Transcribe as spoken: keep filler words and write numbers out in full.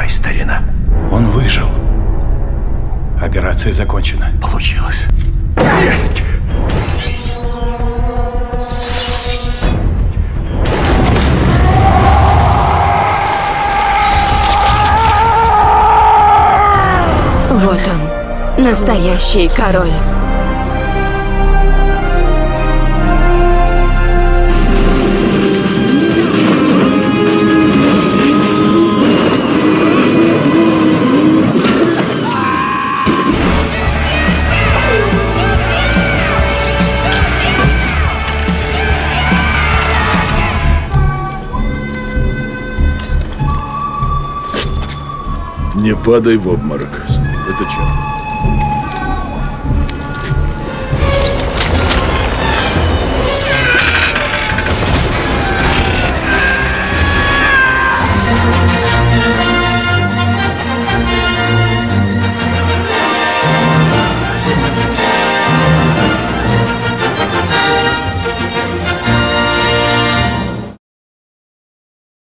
Давай, старина. Он выжил. Операция закончена. Получилось. Есть! Вот он, настоящий король. Не падай в обморок. Это чем?